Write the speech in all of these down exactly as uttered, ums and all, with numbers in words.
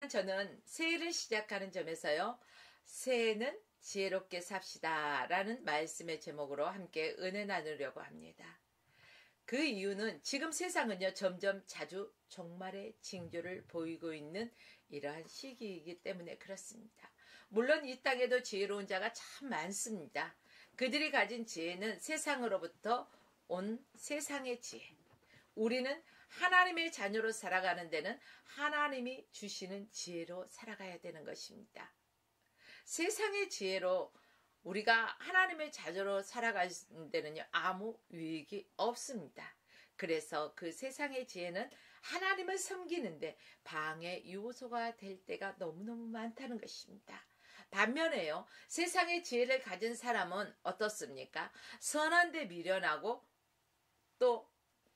또한 저는 새해를 시작하는 점에서요, 새해는 지혜롭게 삽시다 라는 말씀의 제목으로 함께 은혜 나누려고 합니다. 그 이유는 지금 세상은요, 점점 자주 종말의 징조를 보이고 있는 이러한 시기이기 때문에 그렇습니다. 물론 이 땅에도 지혜로운 자가 참 많습니다. 그들이 가진 지혜는 세상으로부터 온 세상의 지혜. 우리는 하나님의 자녀로 살아가는 데는 하나님이 주시는 지혜로 살아가야 되는 것입니다. 세상의 지혜로 우리가 하나님의 자녀로 살아가는 데는요, 아무 유익이 없습니다. 그래서 그 세상의 지혜는 하나님을 섬기는데 방해 요소가 될 때가 너무너무 많다는 것입니다. 반면에요, 세상의 지혜를 가진 사람은 어떻습니까? 선한 데 미련하고 또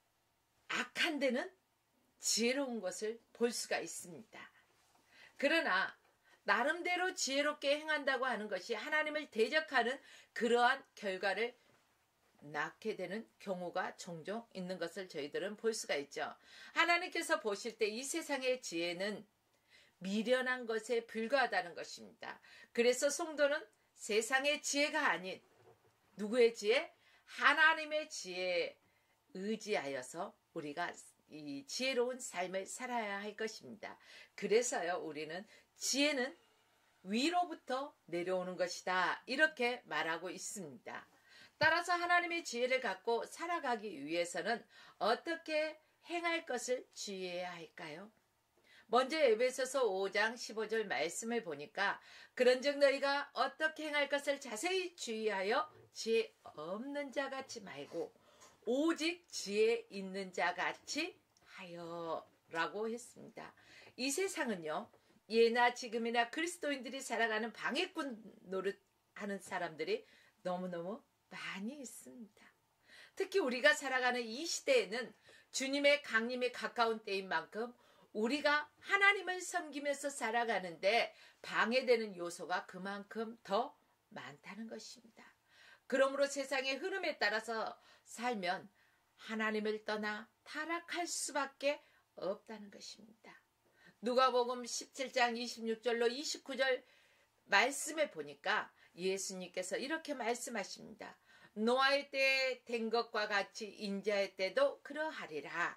악한 데는 지혜로운 것을 볼 수가 있습니다. 그러나 나름대로 지혜롭게 행한다고 하는 것이 하나님을 대적하는 그러한 결과를 낳게 되는 경우가 종종 있는 것을 저희들은 볼 수가 있죠. 하나님께서 보실 때 이 세상의 지혜는 미련한 것에 불과하다는 것입니다. 그래서 성도는 세상의 지혜가 아닌 누구의 지혜? 하나님의 지혜에 의지하여서 우리가 이 지혜로운 삶을 살아야 할 것입니다. 그래서요, 우리는 지혜는 위로부터 내려오는 것이다, 이렇게 말하고 있습니다. 따라서 하나님의 지혜를 갖고 살아가기 위해서는 어떻게 행할 것을 주의해야 할까요? 먼저 에베소서 오 장 십오 절 말씀을 보니까 그런즉 너희가 어떻게 행할 것을 자세히 주의하여 지혜 없는 자 같이 말고 오직 지혜 있는 자 같이 하여 라고 했습니다. 이 세상은요, 예나 지금이나 그리스도인들이 살아가는 방해꾼 노릇하는 사람들이 너무너무 많이 있습니다. 특히 우리가 살아가는 이 시대에는 주님의 강림이 가까운 때인 만큼 우리가 하나님을 섬기면서 살아가는데 방해되는 요소가 그만큼 더 많다는 것입니다. 그러므로 세상의 흐름에 따라서 살면 하나님을 떠나 타락할 수밖에 없다는 것입니다. 누가복음 십칠 장 이십육 절로 이십구 절 말씀에 보니까 예수님께서 이렇게 말씀하십니다. 노아의 때에 된 것과 같이 인자의 때도 그러하리라.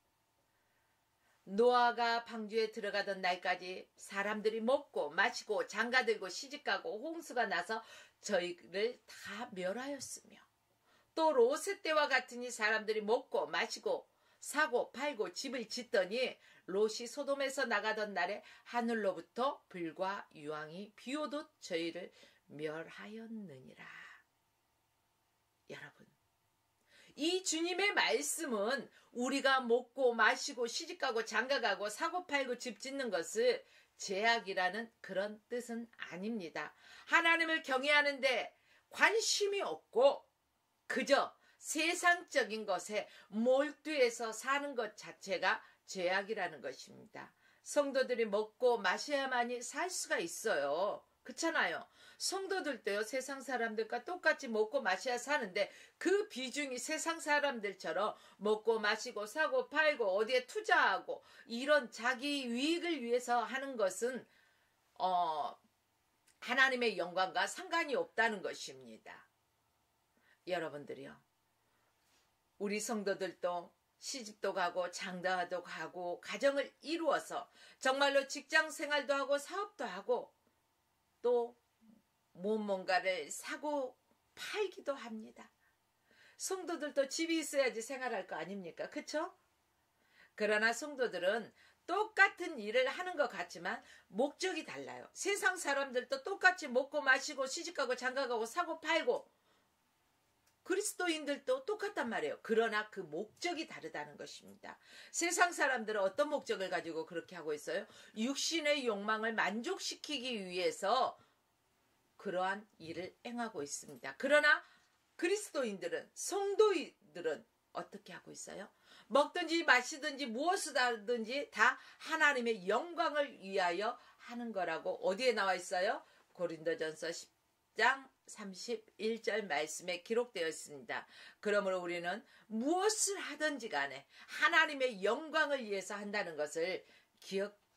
노아가 방주에 들어가던 날까지 사람들이 먹고 마시고 장가들고 시집가고 홍수가 나서 저희를 다 멸하였으며, 또 롯의 때와 같으니 사람들이 먹고 마시고 사고 팔고 집을 짓더니 롯이 소돔에서 나가던 날에 하늘로부터 불과 유황이 비오듯 저희를 멸하였느니라. 여러분, 이 주님의 말씀은 우리가 먹고 마시고 시집가고 장가가고 사고팔고 집 짓는 것을 죄악이라는 그런 뜻은 아닙니다. 하나님을 경외하는데 관심이 없고 그저 세상적인 것에 몰두해서 사는 것 자체가 죄악이라는 것입니다. 성도들이 먹고 마셔야만이 살 수가 있어요. 그렇잖아요. 성도들도요, 세상 사람들과 똑같이 먹고 마셔야 사는데 그 비중이 세상 사람들처럼 먹고 마시고 사고 팔고 어디에 투자하고 이런 자기 유익을 위해서 하는 것은 어, 하나님의 영광과 상관이 없다는 것입니다. 여러분들이요, 우리 성도들도 시집도 가고 장가도 가고 가정을 이루어서 정말로 직장 생활도 하고 사업도 하고 또 뭔가를 사고 팔기도 합니다. 성도들도 집이 있어야지 생활할 거 아닙니까? 그쵸? 그러나 성도들은 똑같은 일을 하는 것 같지만 목적이 달라요. 세상 사람들도 똑같이 먹고 마시고 시집가고 장가가고 사고 팔고 그리스도인들도 똑같단 말이에요. 그러나 그 목적이 다르다는 것입니다. 세상 사람들은 어떤 목적을 가지고 그렇게 하고 있어요? 육신의 욕망을 만족시키기 위해서 그러한 일을 행하고 있습니다. 그러나 그리스도인들은, 성도인들은 어떻게 하고 있어요? 먹든지 마시든지 무엇을 하든지 다 하나님의 영광을 위하여 하는 거라고 어디에 나와 있어요? 고린도전서 십 장 삼십일 절 말씀에 기록되어 있습니다. 그러므로 우리는 무엇을 하든지 간에 하나님의 영광을 위해서 한다는 것을 기억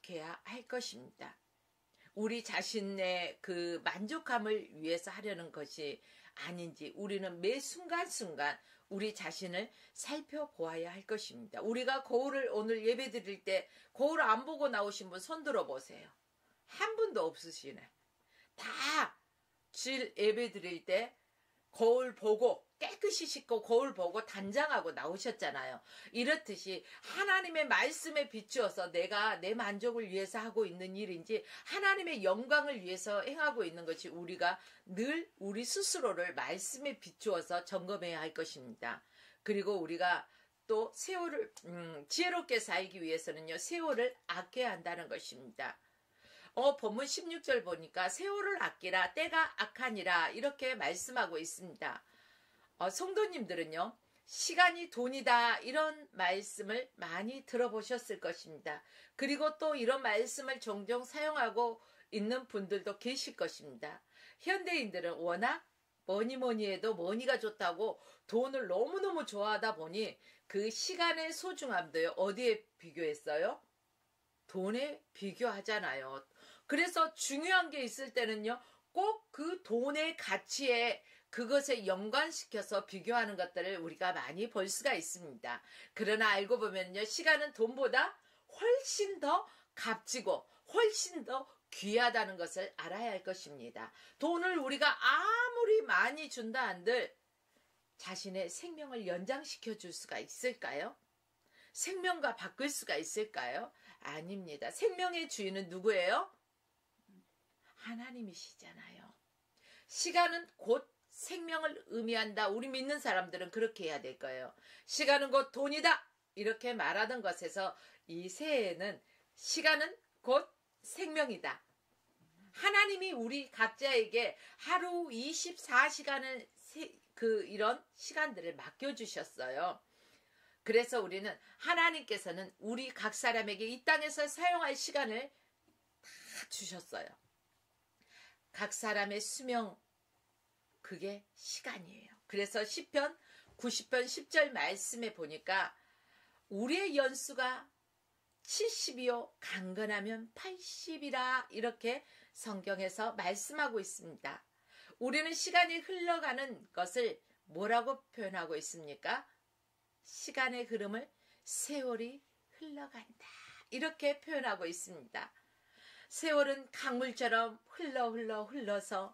아껴야 할 것입니다. 우리 자신의 그 만족감을 위해서 하려는 것이 아닌지 우리는 매 순간순간 우리 자신을 살펴보아야 할 것입니다. 우리가 거울을 오늘 예배 드릴 때 거울 안 보고 나오신 분 손 들어 보세요. 한 분도 없으시네. 다 질 예배 드릴 때 거울 보고 깨끗이 씻고 거울 보고 단장하고 나오셨잖아요. 이렇듯이 하나님의 말씀에 비추어서 내가 내 만족을 위해서 하고 있는 일인지 하나님의 영광을 위해서 행하고 있는 것이 우리가 늘 우리 스스로를 말씀에 비추어서 점검해야 할 것입니다. 그리고 우리가 또 세월을 음, 지혜롭게 살기 위해서는요. 세월을 아껴야 한다는 것입니다. 어, 본문 십육 절 보니까 세월을 아끼라 때가 악하니라 이렇게 말씀하고 있습니다. 어, 성도님들은요. 시간이 돈이다 이런 말씀을 많이 들어보셨을 것입니다. 그리고 또 이런 말씀을 종종 사용하고 있는 분들도 계실 것입니다. 현대인들은 워낙 뭐니 뭐니 해도 머니가 좋다고 돈을 너무너무 좋아하다 보니 그 시간의 소중함도요. 어디에 비교했어요? 돈에 비교하잖아요. 그래서 중요한 게 있을 때는요. 꼭 그 돈의 가치에 그것에 연관시켜서 비교하는 것들을 우리가 많이 볼 수가 있습니다. 그러나 알고 보면요. 시간은 돈보다 훨씬 더 값지고 훨씬 더 귀하다는 것을 알아야 할 것입니다. 돈을 우리가 아무리 많이 준다 한들 자신의 생명을 연장시켜 줄 수가 있을까요? 생명과 바꿀 수가 있을까요? 아닙니다. 생명의 주인은 누구예요? 하나님이시잖아요. 시간은 곧 생명을 의미한다. 우리 믿는 사람들은 그렇게 해야 될 거예요. 시간은 곧 돈이다. 이렇게 말하던 것에서 이 새해에는 시간은 곧 생명이다. 하나님이 우리 각자에게 하루 이십사 시간을 그 이런 시간들을 맡겨주셨어요. 그래서 우리는 하나님께서는 우리 각 사람에게 이 땅에서 사용할 시간을 다 주셨어요. 각 사람의 수명 그게 시간이에요. 그래서 시편 구십 편 십 절 말씀에 보니까 우리의 연수가 칠십이요 강건하면 팔십이라 이렇게 성경에서 말씀하고 있습니다. 우리는 시간이 흘러가는 것을 뭐라고 표현하고 있습니까? 시간의 흐름을 세월이 흘러간다. 이렇게 표현하고 있습니다. 세월은 강물처럼 흘러 흘러 흘러서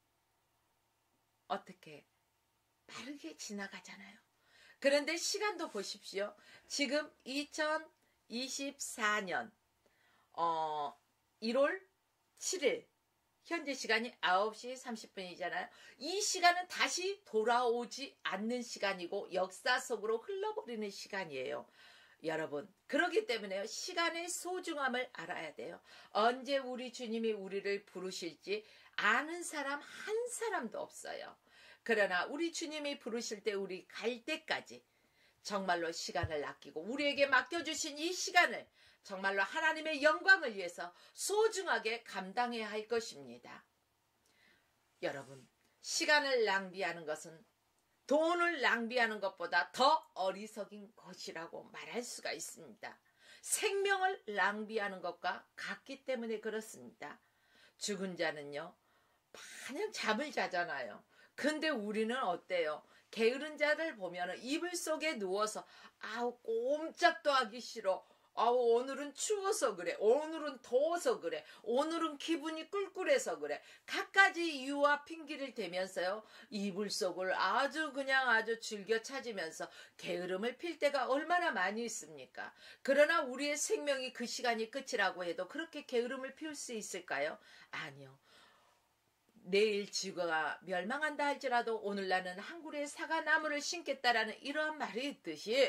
어떻게 빠르게 지나가잖아요. 그런데 시간도 보십시오. 지금 이천이십사 년 어, 일월 칠일 현재 시간이 아홉 시 삼십 분이잖아요. 이 시간은 다시 돌아오지 않는 시간이고 역사 속으로 흘러버리는 시간이에요. 여러분, 그렇기 때문에 시간의 소중함을 알아야 돼요. 언제 우리 주님이 우리를 부르실지 아는 사람 한 사람도 없어요. 그러나 우리 주님이 부르실 때 우리 갈 때까지 정말로 시간을 아끼고 우리에게 맡겨주신 이 시간을 정말로 하나님의 영광을 위해서 소중하게 감당해야 할 것입니다. 여러분, 시간을 낭비하는 것은 돈을 낭비하는 것보다 더 어리석인 것이라고 말할 수가 있습니다. 생명을 낭비하는 것과 같기 때문에 그렇습니다. 죽은 자는요, 마냥 잠을 자잖아요. 근데 우리는 어때요? 게으른 자들 보면 이불 속에 누워서 아우 꼼짝도 하기 싫어. 아우 오늘은 추워서 그래. 오늘은 더워서 그래. 오늘은 기분이 꿀꿀해서 그래. 갖가지 이유와 핑계를 대면서요. 이불 속을 아주 그냥 아주 즐겨 찾으면서 게으름을 필 때가 얼마나 많이 있습니까? 그러나 우리의 생명이 그 시간이 끝이라고 해도 그렇게 게으름을 피울 수 있을까요? 아니요. 내일 지구가 멸망한다 할지라도 오늘 나는 한 그루의 사과나무를 심겠다라는 이러한 말이 있듯이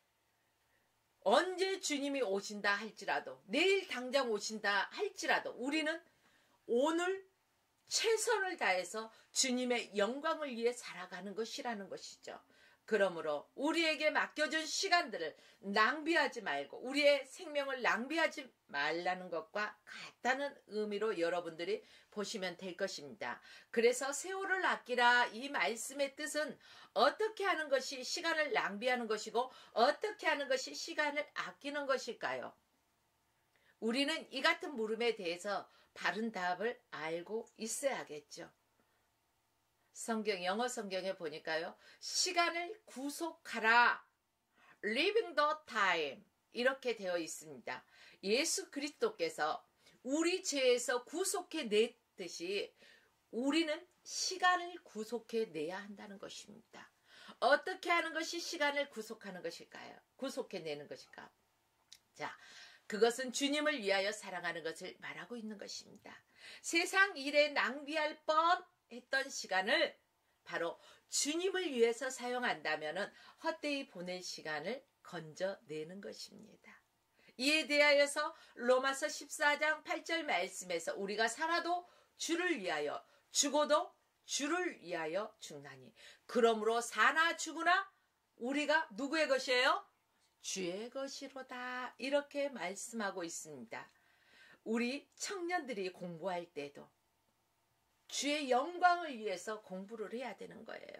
언제 주님이 오신다 할지라도 내일 당장 오신다 할지라도 우리는 오늘 최선을 다해서 주님의 영광을 위해 살아가는 것이라는 것이죠. 그러므로 우리에게 맡겨준 시간들을 낭비하지 말고 우리의 생명을 낭비하지 말라는 것과 같다는 의미로 여러분들이 보시면 될 것입니다. 그래서 세월을 아끼라 이 말씀의 뜻은 어떻게 하는 것이 시간을 낭비하는 것이고 어떻게 하는 것이 시간을 아끼는 것일까요? 우리는 이 같은 물음에 대해서 바른 답을 알고 있어야겠죠. 성경, 영어 성경에 보니까요, 시간을 구속하라, living the time, 이렇게 되어 있습니다. 예수 그리스도께서 우리 죄에서 구속해 냈듯이 우리는 시간을 구속해 내야 한다는 것입니다. 어떻게 하는 것이 시간을 구속하는 것일까요? 구속해 내는 것일까? 자, 그것은 주님을 위하여 사랑하는 것을 말하고 있는 것입니다. 세상 일에 낭비할 뻔했던 시간을 바로 주님을 위해서 사용한다면 헛되이 보낼 시간을 건져내는 것입니다. 이에 대하여서 로마서 십사 장 팔 절 말씀에서 우리가 살아도 주를 위하여, 죽어도 주를 위하여 죽나니 그러므로 사나 죽으나 우리가 누구의 것이에요? 주의 것이로다, 이렇게 말씀하고 있습니다. 우리 청년들이 공부할 때도 주의 영광을 위해서 공부를 해야 되는 거예요.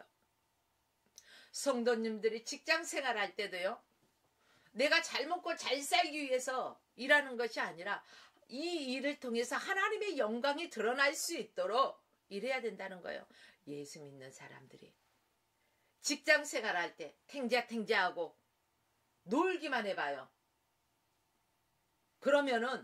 성도님들이 직장 생활할 때도요, 내가 잘 먹고 잘 살기 위해서 일하는 것이 아니라 이 일을 통해서 하나님의 영광이 드러날 수 있도록 일해야 된다는 거예요. 예수 믿는 사람들이 직장 생활할 때 탱자탱자하고 놀기만 해봐요. 그러면은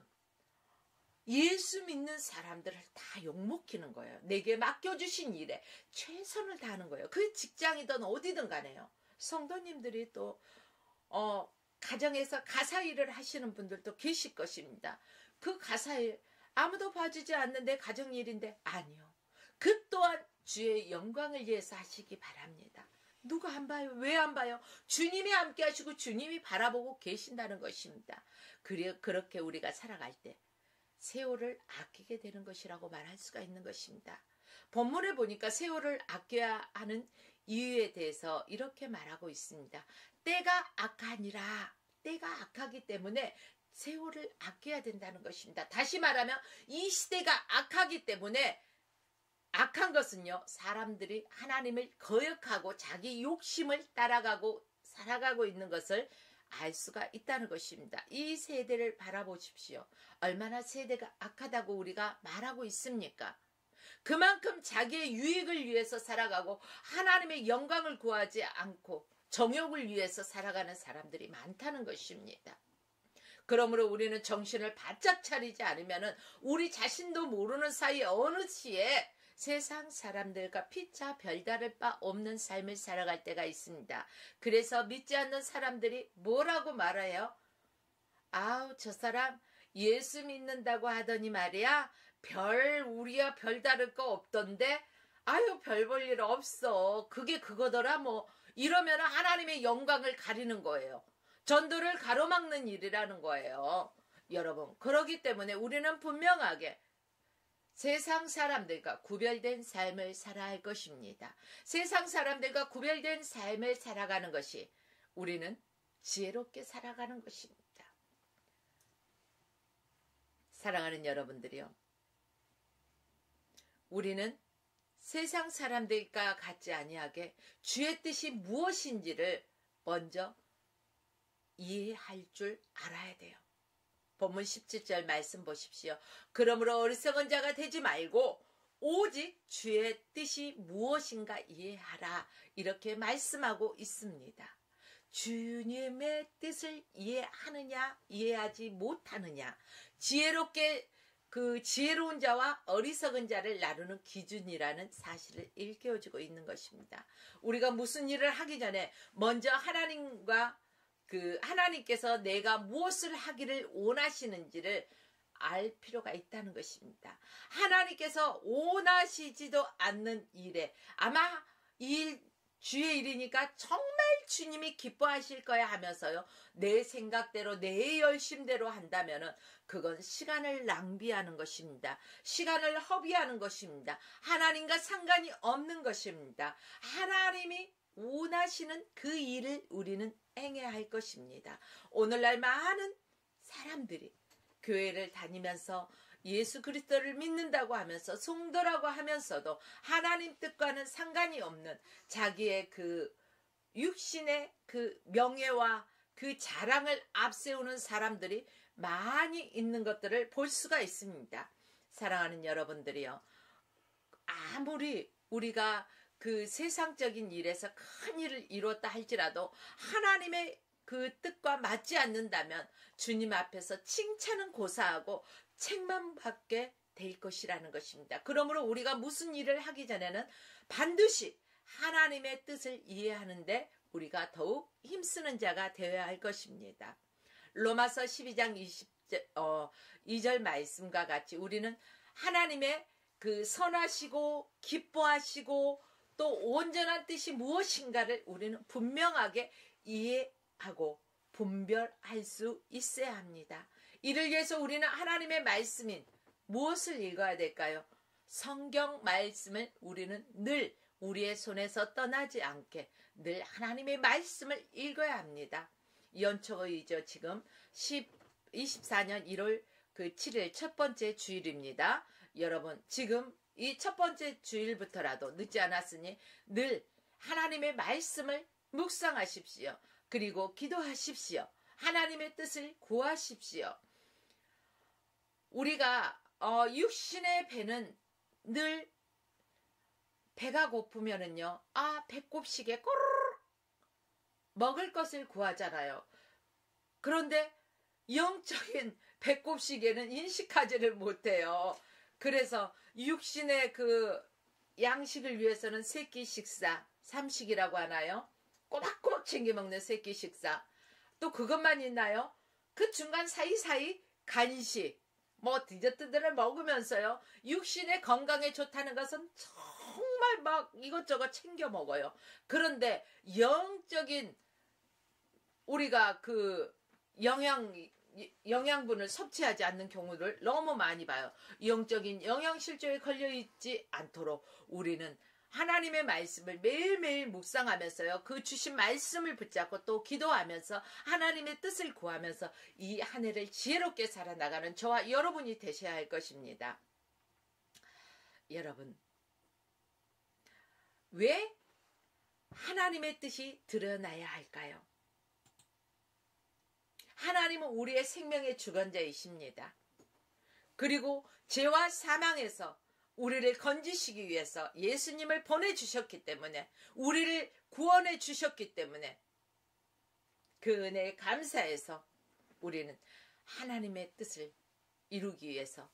예수 믿는 사람들을 다 욕먹히는 거예요. 내게 맡겨주신 일에 최선을 다하는 거예요. 그 직장이든 어디든 간에요. 성도님들이 또 어, 가정에서 가사 일을 하시는 분들도 계실 것입니다. 그 가사 일 아무도 봐주지 않는 내 가정 일인데, 아니요, 그 또한 주의 영광을 위해서 하시기 바랍니다. 누가 안 봐요? 왜 안 봐요? 주님이 함께 하시고 주님이 바라보고 계신다는 것입니다. 그래, 그렇게 우리가 살아갈 때 세월을 아끼게 되는 것이라고 말할 수가 있는 것입니다. 본문에 보니까 세월을 아껴야 하는 이유에 대해서 이렇게 말하고 있습니다. 때가 악하니라. 때가 악하기 때문에 세월을 아껴야 된다는 것입니다. 다시 말하면 이 시대가 악하기 때문에, 악한 것은요, 사람들이 하나님을 거역하고 자기 욕심을 따라가고 살아가고 있는 것을 알 수가 있다는 것입니다. 이 세대를 바라보십시오. 얼마나 세대가 악하다고 우리가 말하고 있습니까? 그만큼 자기의 유익을 위해서 살아가고 하나님의 영광을 구하지 않고 정욕을 위해서 살아가는 사람들이 많다는 것입니다. 그러므로 우리는 정신을 바짝 차리지 않으면 우리 자신도 모르는 사이에 어느 시에 세상 사람들과 피차 별다를 바 없는 삶을 살아갈 때가 있습니다. 그래서 믿지 않는 사람들이 뭐라고 말해요? 아우, 저 사람 예수 믿는다고 하더니 말이야, 별 우리야 별다를 거 없던데, 아유, 별 볼 일 없어, 그게 그거더라 뭐, 이러면 하나님의 영광을 가리는 거예요. 전도를 가로막는 일이라는 거예요. 여러분, 그렇기 때문에 우리는 분명하게 세상 사람들과 구별된 삶을 살아야 할 것입니다. 세상 사람들과 구별된 삶을 살아가는 것이 우리는 지혜롭게 살아가는 것입니다. 사랑하는 여러분들이요, 우리는 세상 사람들과 같지 아니하게 주의 뜻이 무엇인지를 먼저 이해할 줄 알아야 돼요. 본문 십칠 절 말씀 보십시오. 그러므로 어리석은 자가 되지 말고 오직 주의 뜻이 무엇인가 이해하라, 이렇게 말씀하고 있습니다. 주님의 뜻을 이해하느냐 이해하지 못하느냐, 지혜롭게 그 지혜로운 자와 어리석은 자를 나누는 기준이라는 사실을 일깨워주고 있는 것입니다. 우리가 무슨 일을 하기 전에 먼저 하나님과 그 하나님께서 내가 무엇을 하기를 원하시는지를 알 필요가 있다는 것입니다. 하나님께서 원하시지도 않는 일에, 아마 이 주의 일이니까 정말 주님이 기뻐하실 거야 하면서요, 내 생각대로 내 열심대로 한다면은 그건 시간을 낭비하는 것입니다. 시간을 허비하는 것입니다. 하나님과 상관이 없는 것입니다. 하나님이 원하시는 그 일을 우리는 행해야 할 것입니다. 오늘날 많은 사람들이 교회를 다니면서 예수 그리스도를 믿는다고 하면서 성도라고 하면서도 하나님 뜻과는 상관이 없는 자기의 그 육신의 그 명예와 그 자랑을 앞세우는 사람들이 많이 있는 것들을 볼 수가 있습니다. 사랑하는 여러분들이요. 아무리 우리가 그 세상적인 일에서 큰 일을 이뤘다 할지라도 하나님의 그 뜻과 맞지 않는다면 주님 앞에서 칭찬은 고사하고 책만 받게 될 것이라는 것입니다. 그러므로 우리가 무슨 일을 하기 전에는 반드시 하나님의 뜻을 이해하는데 우리가 더욱 힘쓰는 자가 되어야 할 것입니다. 로마서 십이 장 이십 절, 어, 이 절 말씀과 같이 우리는 하나님의 그 선하시고 기뻐하시고 또 온전한 뜻이 무엇인가를 우리는 분명하게 이해하고 분별할 수 있어야 합니다. 이를 위해서 우리는 하나님의 말씀인 무엇을 읽어야 될까요? 성경 말씀을 우리는 늘 우리의 손에서 떠나지 않게 늘 하나님의 말씀을 읽어야 합니다. 연초이죠. 지금 이십사 년 일월 그 칠 일 첫 번째 주일입니다. 여러분 지금 이 첫 번째 주일부터라도 늦지 않았으니 늘 하나님의 말씀을 묵상하십시오. 그리고 기도하십시오. 하나님의 뜻을 구하십시오. 우리가 어, 육신의 배는 늘 배가 고프면은요, 아, 배꼽시계 꼬르르 먹을 것을 구하잖아요. 그런데 영적인 배꼽시계는 인식하지를 못해요. 그래서 육신의 그 양식을 위해서는 세끼 식사, 삼식이라고 하나요? 꼬박꼬박 챙겨 먹는 세끼 식사. 또 그것만 있나요? 그 중간 사이사이 간식, 뭐 디저트들을 먹으면서요. 육신의 건강에 좋다는 것은 정말 막 이것저것 챙겨 먹어요. 그런데 영적인 우리가 그 영양 영양분을 섭취하지 않는 경우를 너무 많이 봐요. 영적인 영양실조에 걸려있지 않도록 우리는 하나님의 말씀을 매일매일 묵상하면서요. 그 주신 말씀을 붙잡고 또 기도하면서 하나님의 뜻을 구하면서 이 한 해를 지혜롭게 살아나가는 저와 여러분이 되셔야 할 것입니다. 여러분, 왜 하나님의 뜻이 드러나야 할까요? 하나님은 우리의 생명의 주관자이십니다. 그리고 죄와 사망에서 우리를 건지시기 위해서 예수님을 보내주셨기 때문에 우리를 구원해 주셨기 때문에 그 은혜에 감사해서 우리는 하나님의 뜻을 이루기 위해서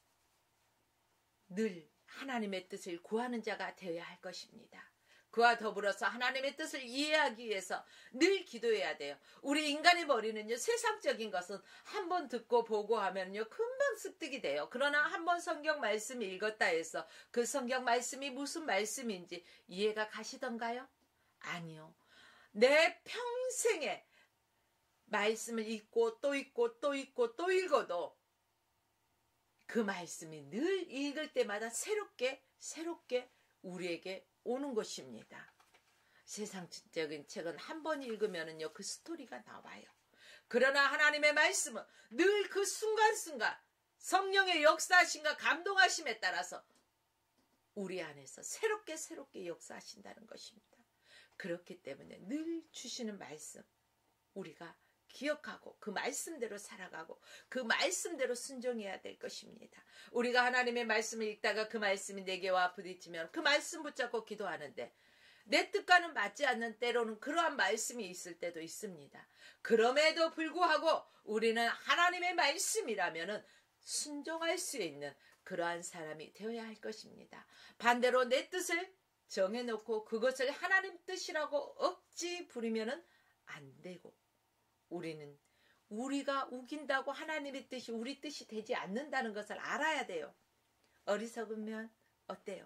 늘 하나님의 뜻을 구하는 자가 되어야 할 것입니다. 그와 더불어서 하나님의 뜻을 이해하기 위해서 늘 기도해야 돼요. 우리 인간의 머리는요, 세상적인 것은 한 번 듣고 보고 하면요, 금방 습득이 돼요. 그러나 한 번 성경 말씀을 읽었다 해서 그 성경 말씀이 무슨 말씀인지 이해가 가시던가요? 아니요. 내 평생에 말씀을 읽고 또 읽고 또 읽고 또 읽어도 그 말씀이 늘 읽을 때마다 새롭게 새롭게 우리에게 오는 것입니다. 세상적인 책은 한 번 읽으면은요, 그 스토리가 나와요. 그러나 하나님의 말씀은 늘 그 순간순간 성령의 역사하심과 감동하심에 따라서 우리 안에서 새롭게 새롭게 역사하신다는 것입니다. 그렇기 때문에 늘 주시는 말씀 우리가 기억하고 그 말씀대로 살아가고 그 말씀대로 순종해야 될 것입니다. 우리가 하나님의 말씀을 읽다가 그 말씀이 내게 와 부딪히면 그 말씀 붙잡고 기도하는데 내 뜻과는 맞지 않는 때로는 그러한 말씀이 있을 때도 있습니다. 그럼에도 불구하고 우리는 하나님의 말씀이라면은 순종할 수 있는 그러한 사람이 되어야 할 것입니다. 반대로 내 뜻을 정해놓고 그것을 하나님 뜻이라고 억지 부리면은 안 되고 우리는 우리가 우긴다고 하나님의 뜻이 우리 뜻이 되지 않는다는 것을 알아야 돼요. 어리석으면 어때요?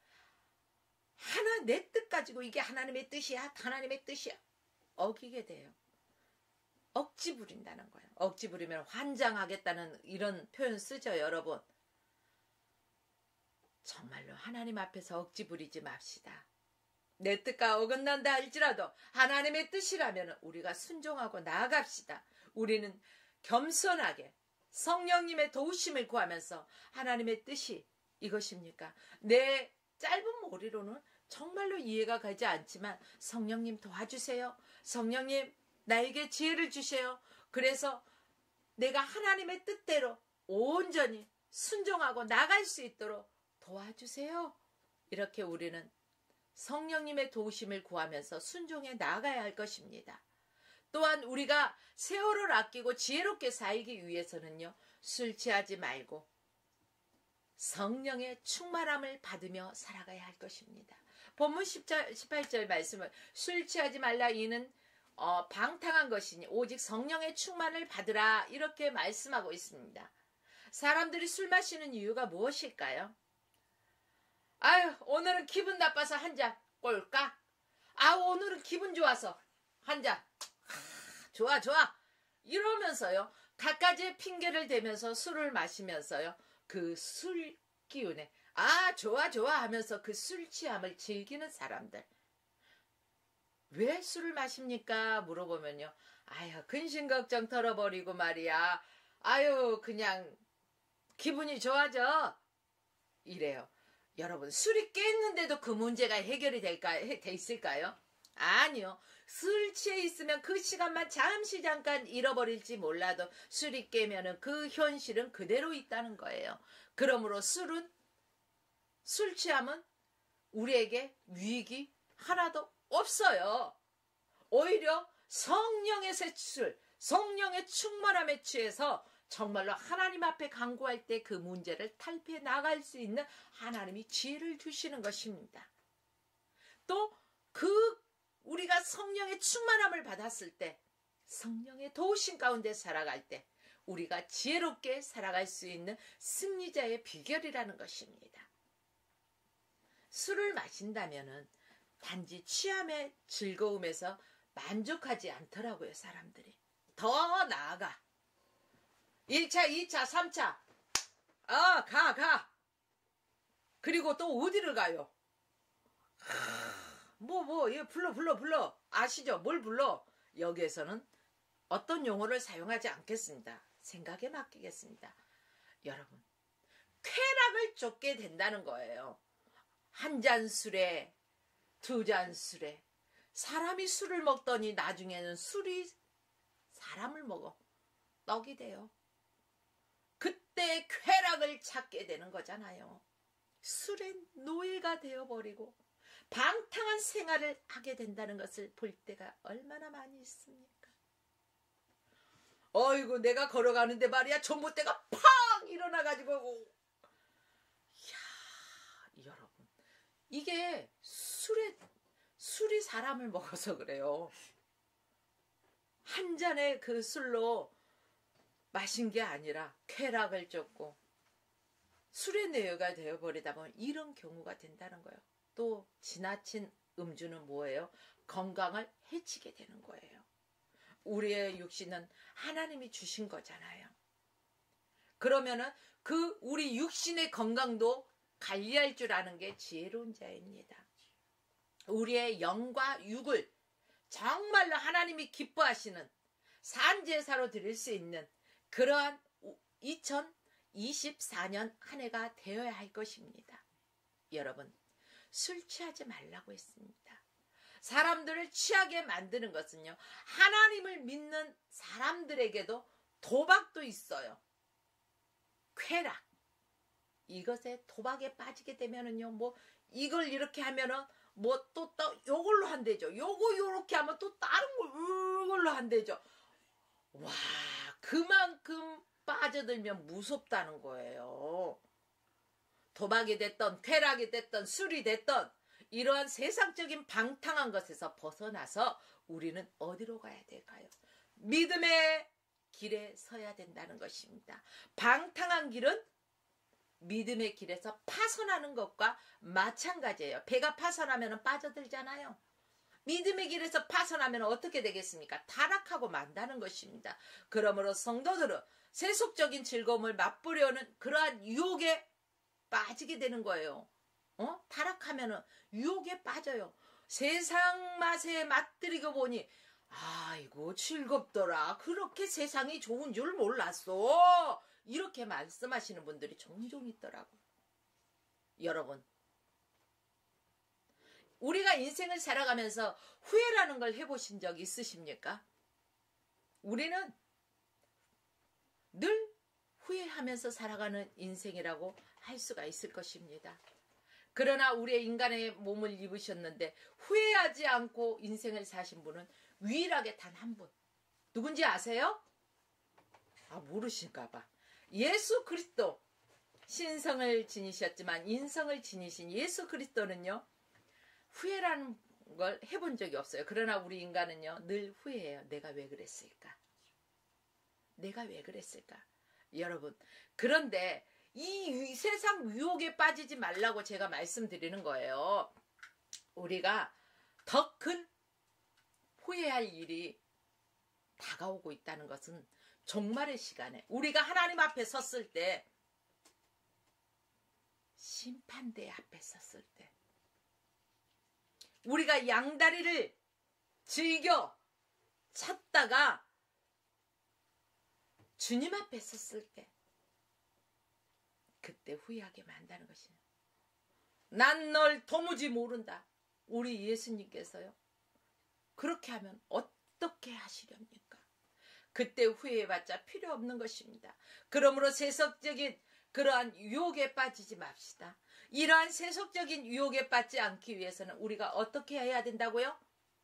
하나 내 뜻 가지고 이게 하나님의 뜻이야, 하나님의 뜻이야 어기게 돼요. 억지 부린다는 거예요. 억지 부리면 환장하겠다는 이런 표현 쓰죠, 여러분. 정말로 하나님 앞에서 억지 부리지 맙시다. 내 뜻과 어긋난다 할지라도 하나님의 뜻이라면 우리가 순종하고 나아갑시다. 우리는 겸손하게 성령님의 도우심을 구하면서 하나님의 뜻이 이것입니까? 내 짧은 머리로는 정말로 이해가 가지 않지만 성령님 도와주세요. 성령님 나에게 지혜를 주세요. 그래서 내가 하나님의 뜻대로 온전히 순종하고 나갈 수 있도록 도와주세요. 이렇게 우리는 성령님의 도우심을 구하면서 순종해 나가야 할 것입니다. 또한 우리가 세월을 아끼고 지혜롭게 살기 위해서는요, 술 취하지 말고 성령의 충만함을 받으며 살아가야 할 것입니다. 본문 십팔 절 말씀은 술 취하지 말라 이는 어, 방탕한 것이니 오직 성령의 충만을 받으라 이렇게 말씀하고 있습니다. 사람들이 술 마시는 이유가 무엇일까요? 아유, 오늘은 기분 나빠서 한 잔 꼴깍. 아, 오늘은 기분 좋아서 한 잔. 좋아 좋아 이러면서요, 갖가지의 핑계를 대면서 술을 마시면서요, 그 술 기운에 아 좋아 좋아 하면서 그 술 취함을 즐기는 사람들. 왜 술을 마십니까? 물어보면요, 아유 근심 걱정 털어버리고 말이야, 아유 그냥 기분이 좋아져 이래요. 여러분, 술이 깼는데도 그 문제가 해결이 될까, 돼 있을까요? 아니요. 술 취해 있으면 그 시간만 잠시 잠깐 잃어버릴지 몰라도 술이 깨면은 그 현실은 그대로 있다는 거예요. 그러므로 술은, 술 취함은 우리에게 유익이 하나도 없어요. 오히려 성령의 세출, 성령의 충만함에 취해서 정말로 하나님 앞에 간구할 때 그 문제를 탈피해 나갈 수 있는 하나님이 지혜를 주시는 것입니다. 또 그 우리가 성령의 충만함을 받았을 때, 성령의 도우심 가운데 살아갈 때 우리가 지혜롭게 살아갈 수 있는 승리자의 비결이라는 것입니다. 술을 마신다면은 단지 취함의 즐거움에서 만족하지 않더라고요, 사람들이. 더 나아가 일 차, 이 차, 삼 차 아, 가, 가. 그리고 또 어디를 가요? 뭐, 뭐, 예, 불러, 불러, 불러. 아시죠? 뭘 불러? 여기에서는 어떤 용어를 사용하지 않겠습니다. 생각에 맡기겠습니다. 여러분, 쾌락을 쫓게 된다는 거예요. 한 잔 술에, 두 잔 술에. 사람이 술을 먹더니 나중에는 술이 사람을 먹어. 떡이 돼요. 그때 쾌락을 찾게 되는 거잖아요. 술의 노예가 되어버리고 방탕한 생활을 하게 된다는 것을 볼 때가 얼마나 많이 있습니까? 어이구, 내가 걸어가는데 말이야 전봇대가 팍 일어나가지고, 이야, 여러분, 이게 술에, 술이 사람을 먹어서 그래요. 한 잔의 그 술로 마신 게 아니라 쾌락을 쫓고 술의 내유가 되어버리다 보면 이런 경우가 된다는 거예요. 또 지나친 음주는 뭐예요? 건강을 해치게 되는 거예요. 우리의 육신은 하나님이 주신 거잖아요. 그러면은 그 우리 육신의 건강도 관리할 줄 아는 게 지혜로운 자입니다. 우리의 영과 육을 정말로 하나님이 기뻐하시는 산제사로 드릴 수 있는 그러한 이천이십사 년 한 해가 되어야 할 것입니다. 여러분, 술 취하지 말라고 했습니다. 사람들을 취하게 만드는 것은요, 하나님을 믿는 사람들에게도 도박도 있어요. 쾌락. 이것에 도박에 빠지게 되면은요, 뭐 이걸 이렇게 하면은 뭐 또 또 요걸로 한대죠. 요거 요렇게 하면 또 다른 걸 이걸로 한대죠. 와, 그만큼 빠져들면 무섭다는 거예요. 도박이 됐던, 쾌락이 됐던, 술이 됐던 이러한 세상적인 방탕한 것에서 벗어나서 우리는 어디로 가야 될까요? 믿음의 길에 서야 된다는 것입니다. 방탕한 길은 믿음의 길에서 파선하는 것과 마찬가지예요. 배가 파선하면 빠져들잖아요. 믿음의 길에서 파선하면 어떻게 되겠습니까? 타락하고 만다는 것입니다. 그러므로 성도들은 세속적인 즐거움을 맛보려는 그러한 유혹에 빠지게 되는 거예요. 어? 타락하면은 유혹에 빠져요. 세상 맛에 맛들이고 보니 아이고 즐겁더라. 그렇게 세상이 좋은 줄 몰랐어. 이렇게 말씀하시는 분들이 종종 있더라고요. 여러분, 우리가 인생을 살아가면서 후회라는 걸 해보신 적 있으십니까? 우리는 늘 후회하면서 살아가는 인생이라고 할 수가 있을 것입니다. 그러나 우리의 인간의 몸을 입으셨는데 후회하지 않고 인생을 사신 분은 유일하게 단 한 분. 누군지 아세요? 아, 모르실까 봐. 예수 그리스도. 신성을 지니셨지만 인성을 지니신 예수 그리스도는요, 후회라는 걸 해본 적이 없어요. 그러나 우리 인간은요, 늘 후회해요. 내가 왜 그랬을까? 내가 왜 그랬을까? 여러분, 그런데 이 세상 유혹에 빠지지 말라고 제가 말씀드리는 거예요. 우리가 더 큰 후회할 일이 다가오고 있다는 것은 종말의 시간에 우리가 하나님 앞에 섰을 때, 심판대 앞에 섰을 때, 우리가 양다리를 즐겨 찾다가 주님 앞에 섰을 때, 그때 후회하게 만다는 것이에요. 난 널 도무지 모른다. 우리 예수님께서요, 그렇게 하면 어떻게 하시렵니까? 그때 후회해봤자 필요 없는 것입니다. 그러므로 세속적인 그러한 유혹에 빠지지 맙시다. 이러한 세속적인 유혹에 빠지지 않기 위해서는 우리가 어떻게 해야 된다고요?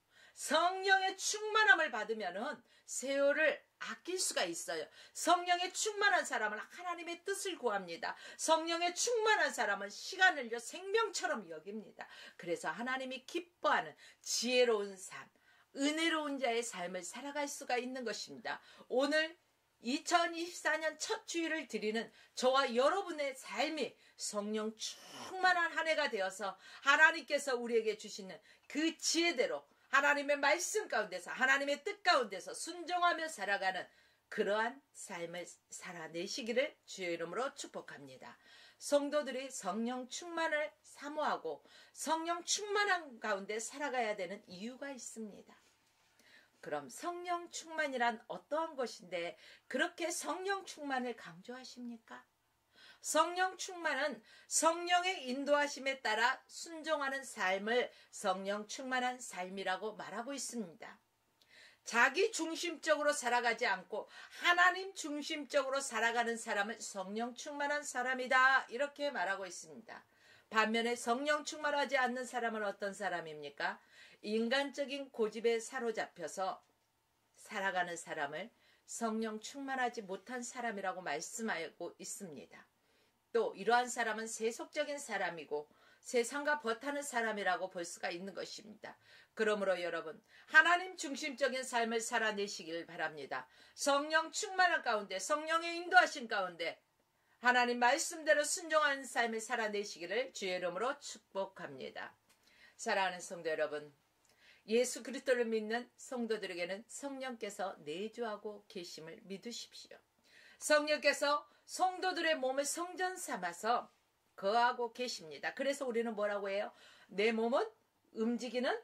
성령의 충만함을 받으면은 세월을 아낄 수가 있어요. 성령의 충만한 사람은 하나님의 뜻을 구합니다. 성령의 충만한 사람은 시간을요, 생명처럼 여깁니다. 그래서 하나님이 기뻐하는 지혜로운 삶, 은혜로운 자의 삶을 살아갈 수가 있는 것입니다. 오늘 이천이십사 년 첫 주일을 드리는 저와 여러분의 삶이 성령 충만한 한 해가 되어서 하나님께서 우리에게 주시는 그 지혜대로 하나님의 말씀 가운데서, 하나님의 뜻 가운데서 순종하며 살아가는 그러한 삶을 살아내시기를 주의 이름으로 축복합니다. 성도들이 성령 충만을 사모하고 성령 충만한 가운데 살아가야 되는 이유가 있습니다. 그럼 성령 충만이란 어떠한 것인데 그렇게 성령 충만을 강조하십니까? 성령 충만은 성령의 인도하심에 따라 순종하는 삶을 성령 충만한 삶이라고 말하고 있습니다. 자기 중심적으로 살아가지 않고 하나님 중심적으로 살아가는 사람은 성령 충만한 사람이다, 이렇게 말하고 있습니다. 반면에 성령 충만하지 않는 사람은 어떤 사람입니까? 인간적인 고집에 사로잡혀서 살아가는 사람을 성령 충만하지 못한 사람이라고 말씀하고 있습니다. 또 이러한 사람은 세속적인 사람이고 세상과 버타는 사람이라고 볼 수가 있는 것입니다. 그러므로 여러분, 하나님 중심적인 삶을 살아내시길 바랍니다. 성령 충만한 가운데, 성령의 인도하신 가운데 하나님 말씀대로 순종하는 삶을 살아내시기를 주의 이름으로 축복합니다. 사랑하는 성도 여러분, 예수 그리스도를 믿는 성도들에게는 성령께서 내주하고 계심을 믿으십시오. 성령께서 성도들의 몸을 성전 삼아서 거하고 계십니다. 그래서 우리는 뭐라고 해요? 내 몸은 움직이는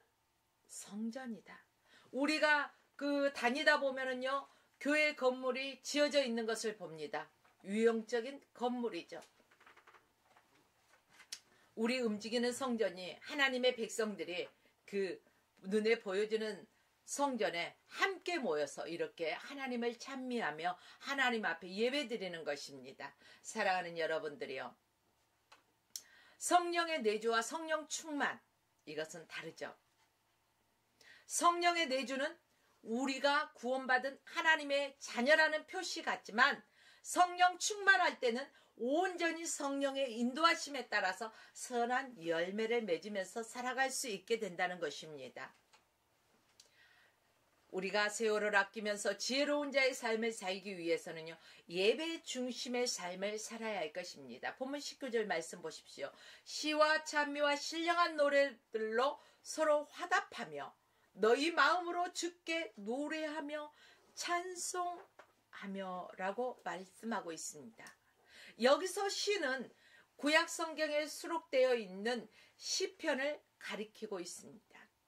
성전이다. 우리가 그 다니다 보면은요, 교회 건물이 지어져 있는 것을 봅니다. 유형적인 건물이죠. 우리 움직이는 성전이 하나님의 백성들이 그 눈에 보여지는 성전에 함께 모여서 이렇게 하나님을 찬미하며 하나님 앞에 예배드리는 것입니다. 사랑하는 여러분들이요, 성령의 내주와 성령 충만, 이것은 다르죠. 성령의 내주는 우리가 구원받은 하나님의 자녀라는 표시 같지만 성령 충만할 때는 온전히 성령의 인도하심에 따라서 선한 열매를 맺으면서 살아갈 수 있게 된다는 것입니다. 우리가 세월을 아끼면서 지혜로운 자의 삶을 살기 위해서는요, 예배 중심의 삶을 살아야 할 것입니다. 본문 십구 절 말씀 보십시오. 시와 찬미와 신령한 노래들로 서로 화답하며 너희 마음으로 주께 노래하며 찬송하며 라고 말씀하고 있습니다. 여기서 시는 구약 성경에 수록되어 있는 시편을 가리키고 있습니다.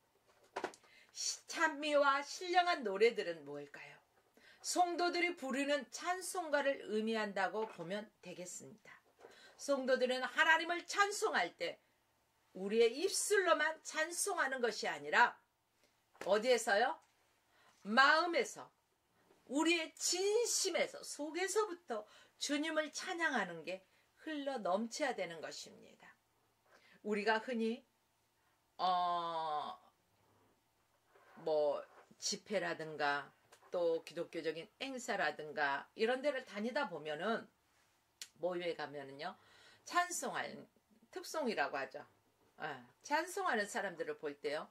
찬미와 신령한 노래들은 뭘까요? 성도들이 부르는 찬송가를 의미한다고 보면 되겠습니다. 성도들은 하나님을 찬송할 때 우리의 입술로만 찬송하는 것이 아니라 어디에서요? 마음에서, 우리의 진심에서 속에서부터 주님을 찬양하는 게 흘러 넘쳐야 되는 것입니다. 우리가 흔히 어, 뭐 집회라든가 또 기독교적인 행사라든가 이런 데를 다니다 보면은 모임에 가면은요 찬송할 특송이라고 하죠. 아, 찬송하는 사람들을 볼 때요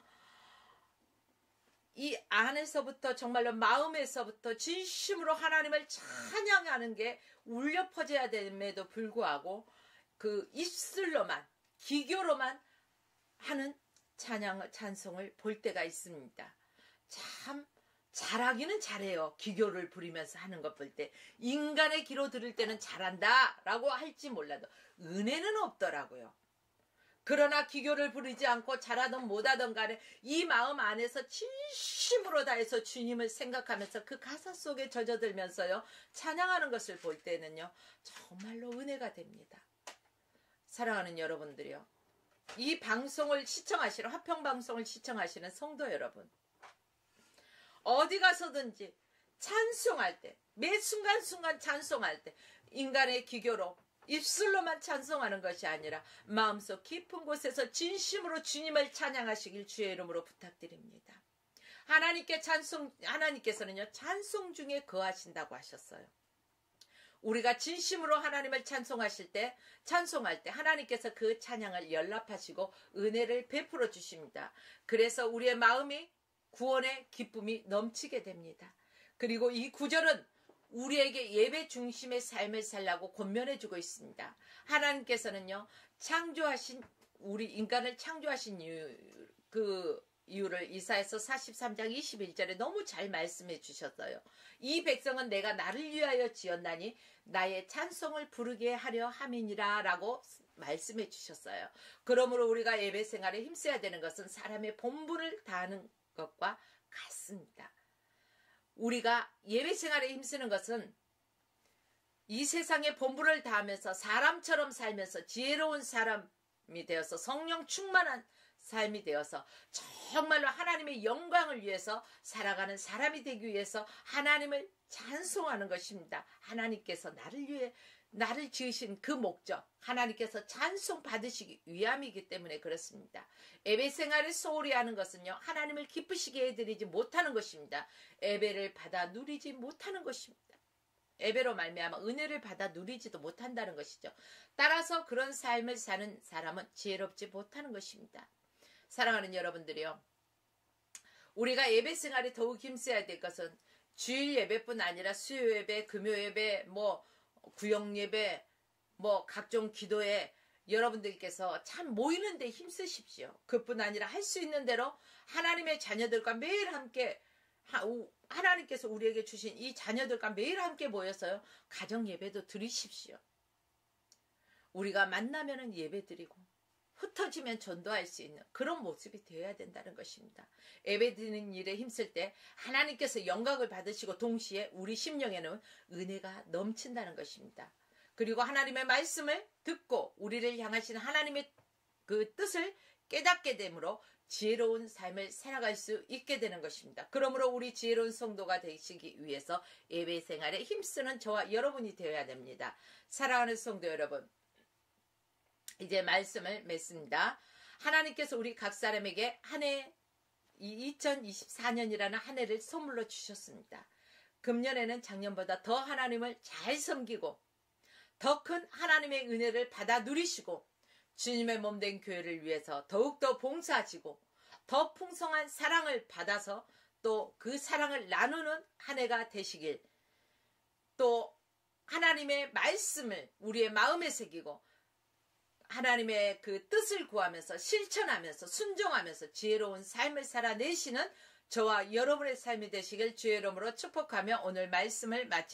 이 안에서부터 정말로 마음에서부터 진심으로 하나님을 찬양하는 게 울려 퍼져야 됨에도 불구하고 그 입술로만 기교로만 하는 찬양 찬송을 볼 때가 있습니다. 참 잘하기는 잘해요. 기교를 부리면서 하는 것 볼 때 인간의 기로 들을 때는 잘한다 라고 할지 몰라도 은혜는 없더라고요. 그러나 기교를 부리지 않고 잘하든 못하든 간에 이 마음 안에서 진심으로 다해서 주님을 생각하면서 그 가사 속에 젖어들면서요 찬양하는 것을 볼 때는요 정말로 은혜가 됩니다. 사랑하는 여러분들이요, 이 방송을 시청하시는 화평방송을 시청하시는 성도 여러분, 어디 가서든지 찬송할 때 매 순간순간 찬송할 때 인간의 기교로 입술로만 찬송하는 것이 아니라 마음속 깊은 곳에서 진심으로 주님을 찬양하시길 주의 이름으로 부탁드립니다. 하나님께 찬송, 하나님께서는요 찬송 중에 거하신다고 하셨어요. 우리가 진심으로 하나님을 찬송하실 때, 찬송할 때 하나님께서 그 찬양을 연락하시고 은혜를 베풀어 주십니다. 그래서 우리의 마음이 구원의 기쁨이 넘치게 됩니다. 그리고 이 구절은 우리에게 예배 중심의 삶을 살라고 권면해 주고 있습니다. 하나님께서는요 창조하신 우리 인간을 창조하신 이유, 그 이유를 이사야서 사십삼 장 이십일 절에 너무 잘 말씀해 주셨어요. 이 백성은 내가 나를 위하여 지었나니 나의 찬송을 부르게 하려 함이니라 라고 말씀해 주셨어요. 그러므로 우리가 예배 생활에 힘써야 되는 것은 사람의 본분을 다하는 것과 같습니다. 우리가 예배 생활에 힘쓰는 것은 이 세상의 본분을 다하면서 사람처럼 살면서 지혜로운 사람이 되어서 성령 충만한 삶이 되어서 정말로 하나님의 영광을 위해서 살아가는 사람이 되기 위해서 하나님을 찬송하는 것입니다. 하나님께서 나를 위해 나를 지으신 그 목적, 하나님께서 찬송 받으시기 위함이기 때문에 그렇습니다. 예배 생활을 소홀히 하는 것은요 하나님을 기쁘시게 해드리지 못하는 것입니다. 예배를 받아 누리지 못하는 것입니다. 예배로 말미암아 은혜를 받아 누리지도 못한다는 것이죠. 따라서 그런 삶을 사는 사람은 지혜롭지 못하는 것입니다. 사랑하는 여러분들이요, 우리가 예배 생활에 더욱 힘써야 될 것은 주일 예배뿐 아니라 수요 예배, 금요 예배, 뭐 구역 예배, 뭐 각종 기도에 여러분들께서 참 모이는데 힘쓰십시오. 그뿐 아니라 할 수 있는 대로 하나님의 자녀들과 매일 함께 하나님께서 우리에게 주신 이 자녀들과 매일 함께 모여서요 가정 예배도 드리십시오. 우리가 만나면은 예배 드리고 흩어지면 전도할 수 있는 그런 모습이 되어야 된다는 것입니다. 예배 드리는 일에 힘쓸 때 하나님께서 영광을 받으시고 동시에 우리 심령에는 은혜가 넘친다는 것입니다. 그리고 하나님의 말씀을 듣고 우리를 향하신 하나님의 그 뜻을 깨닫게 되므로 지혜로운 삶을 살아갈 수 있게 되는 것입니다. 그러므로 우리 지혜로운 성도가 되시기 위해서 예배 생활에 힘쓰는 저와 여러분이 되어야 됩니다. 사랑하는 성도 여러분, 이제 말씀을 맺습니다. 하나님께서 우리 각 사람에게 한 해 이천이십사 년이라는 한 해를 선물로 주셨습니다. 금년에는 작년보다 더 하나님을 잘 섬기고 더 큰 하나님의 은혜를 받아 누리시고 주님의 몸된 교회를 위해서 더욱더 봉사하시고 더 풍성한 사랑을 받아서 또 그 사랑을 나누는 한 해가 되시길, 또 하나님의 말씀을 우리의 마음에 새기고 하나님의 그 뜻을 구하면서 실천하면서 순종하면서 지혜로운 삶을 살아내시는 저와 여러분의 삶이 되시길 주의 이름으로 축복하며 오늘 말씀을 마칩니다.